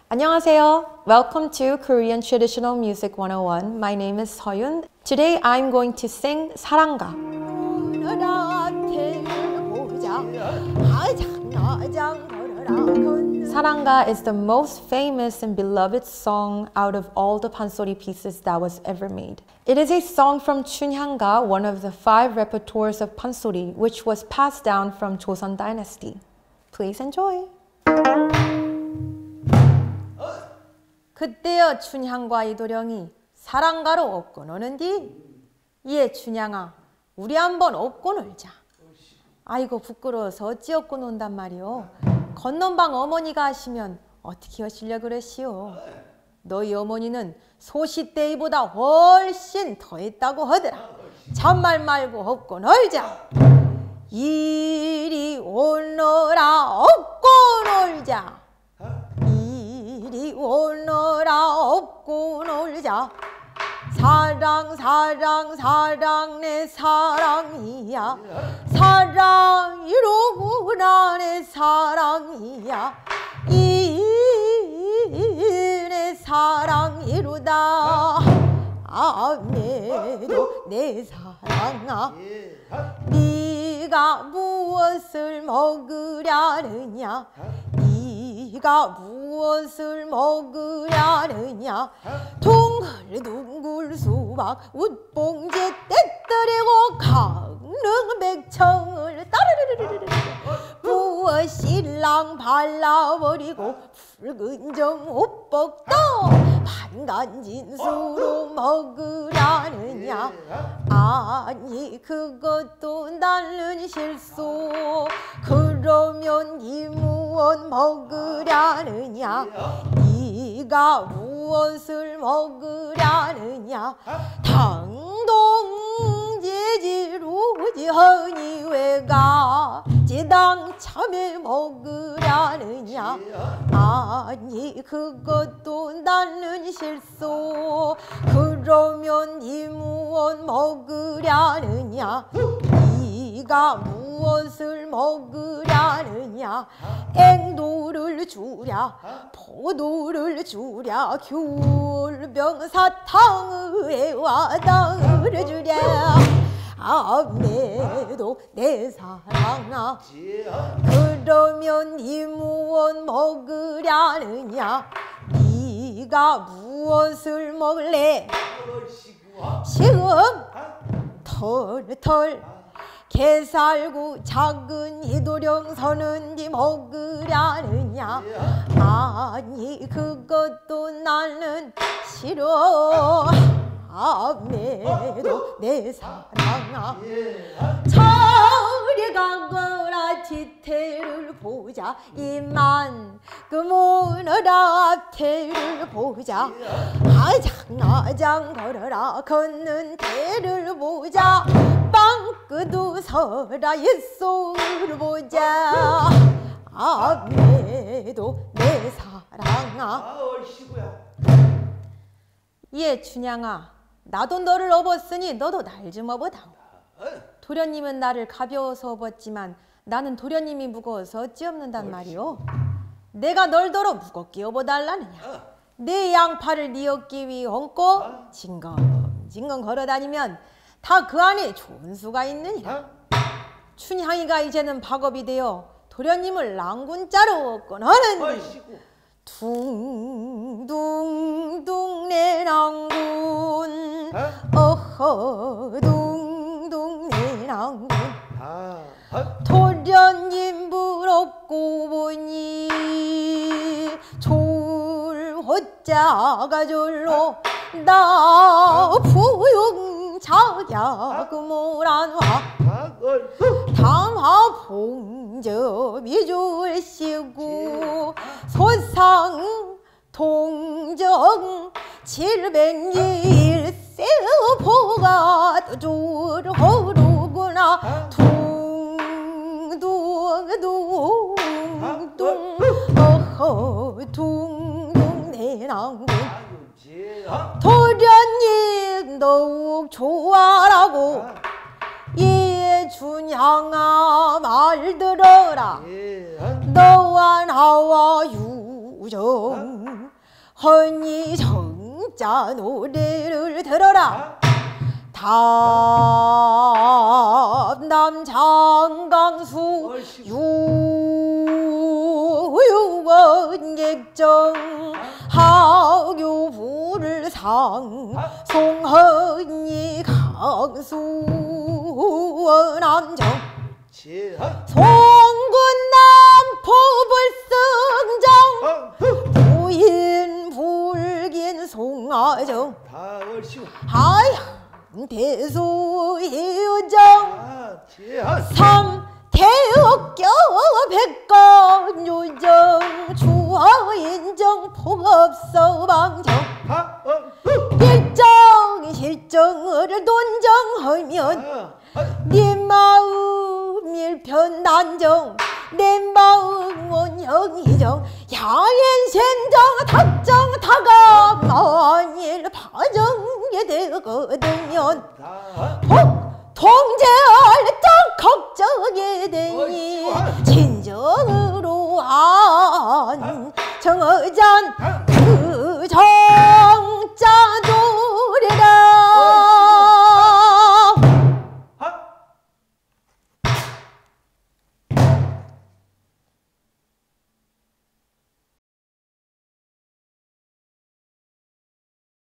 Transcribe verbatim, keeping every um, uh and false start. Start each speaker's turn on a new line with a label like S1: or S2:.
S1: 안녕하세요. Welcome to Korean Traditional Music one oh one. My name is Seoyun. Today I'm going to sing 사랑가. 사랑가 is the most famous and beloved song out of all the pansori pieces that was ever made. It is a song from Chunhyanga, one of the five repertoires of pansori, which was passed down from Joseon Dynasty. Please enjoy. 그때여 춘향과 이도령이 사랑가로 업고 노는디 이에 춘향아 우리 한번 업고 놀자. 아이고 부끄러워서 어찌 업고 논단 말이오. 건넌방 어머니가 하시면 어떻게 하시려 그러시오. 너희 어머니는 소시 때이보다 훨씬 더 했다고 하더라. 잔말 말고 업고 놀자. 이리 오너라 업고 놀자. 이리 오너라 업고 놀자. 사랑 사랑 사랑 내 사랑이야. 사랑 이로구나 내 사랑이야. 이 내 사랑이로다. 아메도 내 사랑아. 네가 무엇을 먹으려느냐. 네가 무엇을 먹으려느냐. 둥글둥글 수박 웃봉지 떼뜨리고 강릉 백청을 따르르르르르 무엇일랑 발라버리고 붉은 정 옷복도 반간진수로 먹으려느냐. 아니 그것도 나는 실수. 그러면 이 무엇 먹으려느냐. 네가 무엇을 먹으려느냐. 당동제지루지 허니외가 지당 참외 먹으려느냐. 아니 그것도 나는 실수. 그러면 이 무엇 먹으려느냐. 네가 무엇을 먹으려느냐. 앵도를 주랴 포도를 주랴 귤병 사탕의 와당을 주랴. 아메도 내 사랑아. 그러면 이 무엇 먹으려느냐. 네가 무엇을 먹을래. 시금 털털 개살구 작은 이도령 서는디 먹으려느냐. 아니 그것도 나는 싫어. 아메도 내 사랑아. 저리 가거라 뒤태를 보자. 이만 그 모너라 앞태를 보자. 아장아장 걸어라 걷는 태를 보자. 빵끄도 서라 옛소를 보자. 아메도 내 사랑아. 예 춘향아 나도 너를 업었으니 너도 날 좀 업어다오. 도련님은 나를 가벼워서 업었지만 나는 도련님이 무거워서 어찌 업는단 말이오. 내가 널 더러 무겁게 업어달라느냐. 내 양팔을 네 어깨 위에 얹고 징검징검 걸어다니면 다 그 안에 좋은 수가 있느니라. 춘향이가 이제는 박업이 되어 도련님을 랑군자로 업고 너는 둥둥둥 내 랑군. 어허 둥둥 내 랑군. 도련님 부럽고 보니 졸호자가 졸로 나 부용 자야구모란화 담화 봉접이 줄시고 소상 동정 칠백일 세포가 졸호루구나. 둥둥둥둥 어허 둥둥 내 랑군. 도련님 더욱 좋아라고. 예 춘향아 말 들어라. 너와 나와 유정 허니 정자 노래를 들어라. 담남 장강수 유원객정 하교부를 상송허니 강수원암정 송군남 포불승정 부인 불긴 송아정 하야 대소희정 삼태옥교 백건유정 주화인정 폭업서방정 일정 실정을 논정하면 네 마음 일편단정 내 마음 원형이정 야인생정 탁정 타가 만일 파정이 되거든요 통제할 정 걱정이 되니 진정으로 한 정의잔